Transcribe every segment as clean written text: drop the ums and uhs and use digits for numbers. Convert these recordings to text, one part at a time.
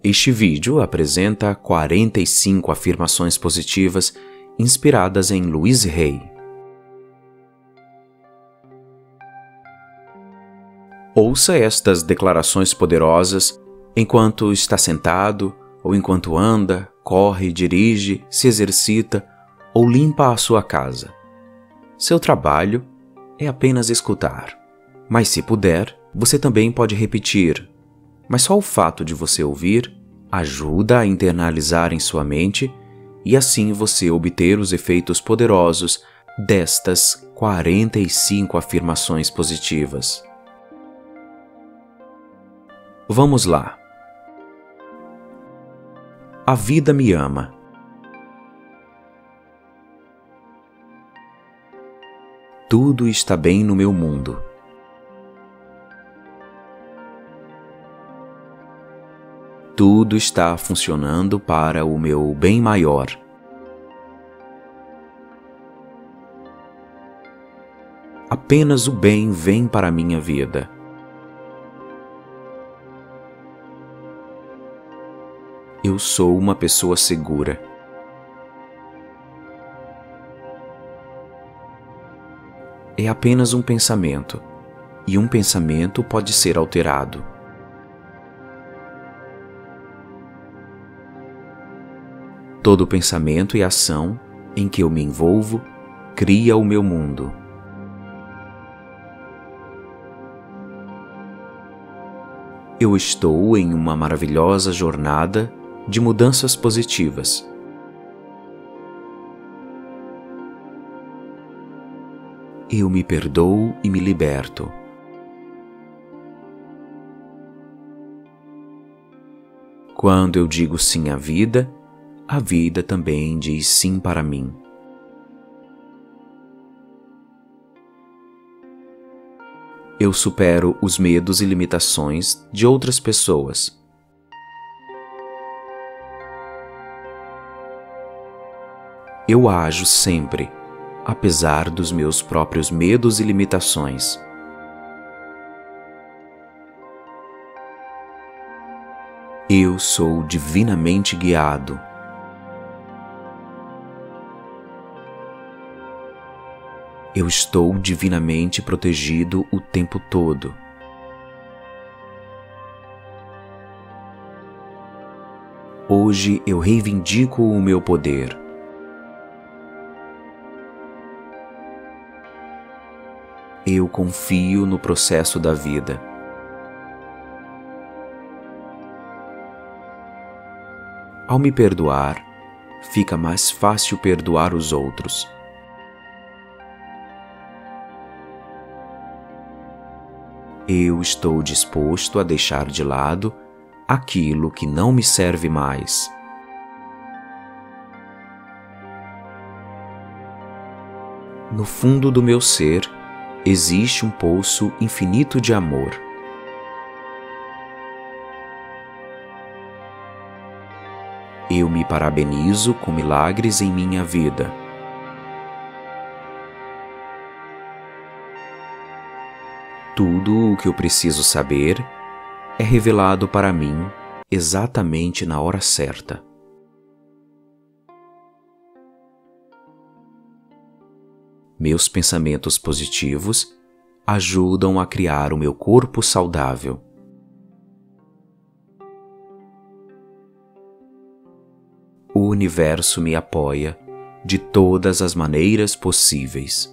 Este vídeo apresenta 45 afirmações positivas inspiradas em Louise Hay. Ouça estas declarações poderosas enquanto está sentado, ou enquanto anda, corre, dirige, se exercita ou limpa a sua casa. Seu trabalho é apenas escutar. Mas se puder, você também pode repetir. Mas só o fato de você ouvir ajuda a internalizar em sua mente e assim você obter os efeitos poderosos destas 45 afirmações positivas. Vamos lá. A vida me ama. Tudo está bem no meu mundo. Tudo está funcionando para o meu bem maior. Apenas o bem vem para a minha vida. Eu sou uma pessoa segura. É apenas um pensamento, e um pensamento pode ser alterado. Todo pensamento e ação em que eu me envolvo cria o meu mundo. Eu estou em uma maravilhosa jornada de mudanças positivas. Eu me perdoo e me liberto. Quando eu digo sim à vida, a vida também diz sim para mim. Eu supero os medos e limitações de outras pessoas. Eu ajo sempre, apesar dos meus próprios medos e limitações. Eu sou divinamente guiado. Eu estou divinamente protegido o tempo todo. Hoje eu reivindico o meu poder. Eu confio no processo da vida. Ao me perdoar, fica mais fácil perdoar os outros. Eu estou disposto a deixar de lado aquilo que não me serve mais. No fundo do meu ser, existe um poço infinito de amor. Eu me parabenizo com milagres em minha vida. Tudo o que eu preciso saber é revelado para mim exatamente na hora certa. Meus pensamentos positivos ajudam a criar o meu corpo saudável. O universo me apoia de todas as maneiras possíveis.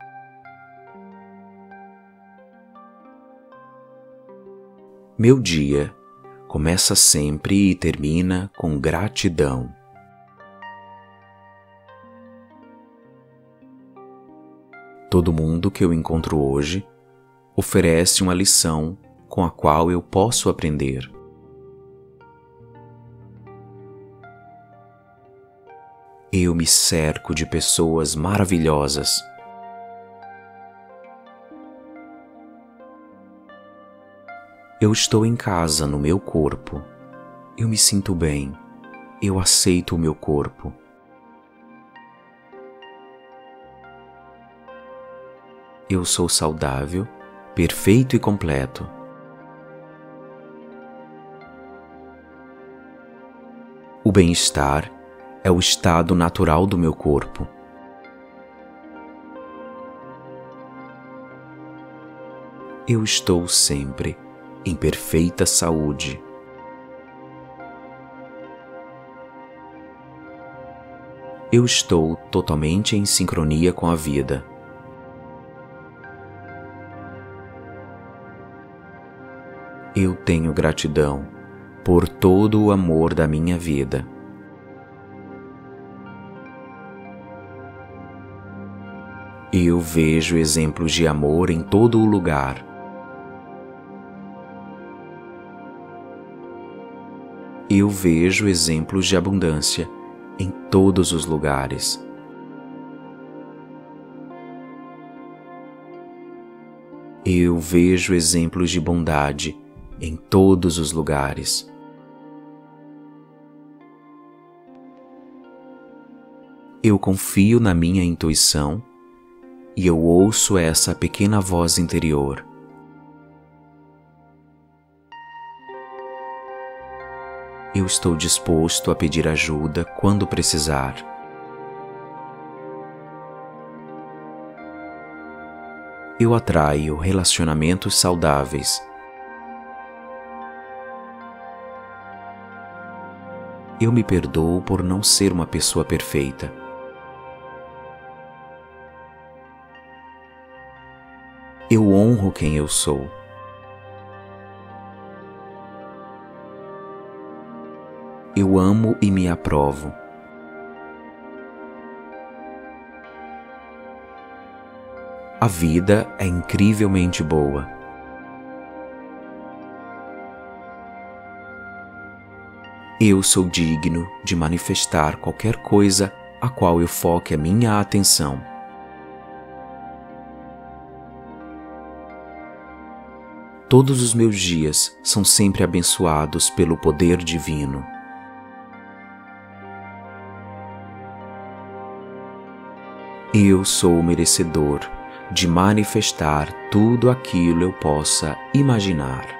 Meu dia começa sempre e termina com gratidão. Todo mundo que eu encontro hoje oferece uma lição com a qual eu posso aprender. Eu me cerco de pessoas maravilhosas. Eu estou em casa no meu corpo. Eu me sinto bem. Eu aceito o meu corpo. Eu sou saudável, perfeito e completo. O bem-estar é o estado natural do meu corpo. Eu estou sempre em perfeita saúde. Eu estou totalmente em sincronia com a vida. Eu tenho gratidão por todo o amor da minha vida. Eu vejo exemplos de amor em todo o lugar. Eu vejo exemplos de abundância em todos os lugares. Eu vejo exemplos de bondade em todos os lugares. Eu confio na minha intuição e eu ouço essa pequena voz interior. Eu estou disposto a pedir ajuda quando precisar. Eu atraio relacionamentos saudáveis. Eu me perdoo por não ser uma pessoa perfeita. Eu honro quem eu sou. Eu amo e me aprovo. A vida é incrivelmente boa. Eu sou digno de manifestar qualquer coisa a qual eu foque a minha atenção. Todos os meus dias são sempre abençoados pelo poder divino. Eu sou merecedor de manifestar tudo aquilo eu possa imaginar.